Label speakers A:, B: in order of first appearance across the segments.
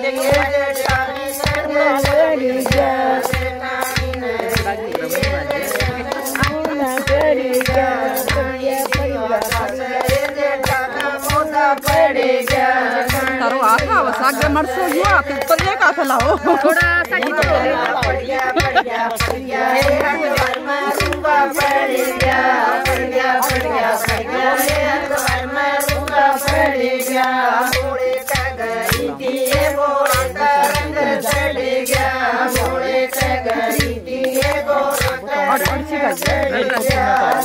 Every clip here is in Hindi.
A: तारो आखा वसाग मरसो जुआ पेपर ले का थला हो थोड़ा सा ही तो पड़ गया मारूंगा पड़ गया मारूंगा पड़ गया मोड़े का गई दिए मोड़े का रंग चढ़ गया मोड़े का गई दिए मोड़े का रंग चढ़ गया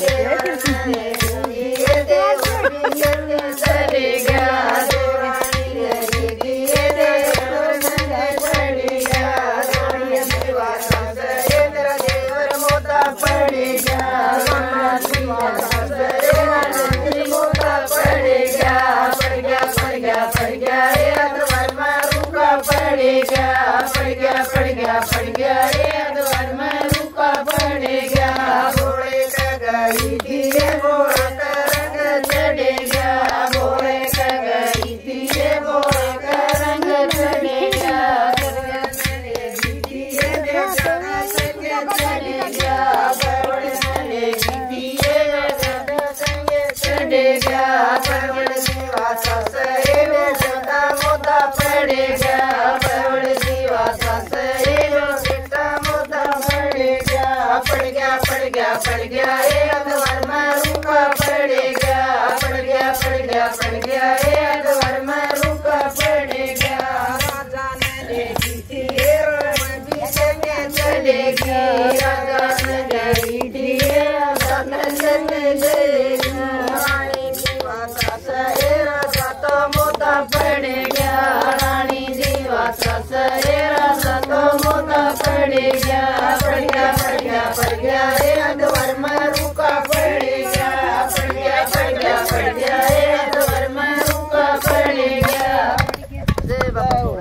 A: पड़ गया रे अदवार में रुका पड़ेगा घोड़े का गई धीरे घोड़ा का रंग चढ़ेगा घोड़े का गई धीरे घोड़ा का रंग चढ़ेगा धीरे चढ़ेगा बड़ चढ़ेगी धीरे चढ़ेगा बड़ शिवा ससरे में सदा मोदा पड़ेगा बड़ शिवा ससरे पड़ गया रे अदवार में रुका पड़ेगा पड़ गया रे अदवार में रुका पड़ेगा राजा ने लेगी थी भी संगे चलेगी राजा ने गई थी रानी जीवा ससरे राजा तो मोता पड़ेगा रानी जीवा ससरे राजा तो मोता पड़ेगा पड़ गया रे अदवार में रुका पड़ेगा पड़ गया रे अदवार में रुका पड़ेगा।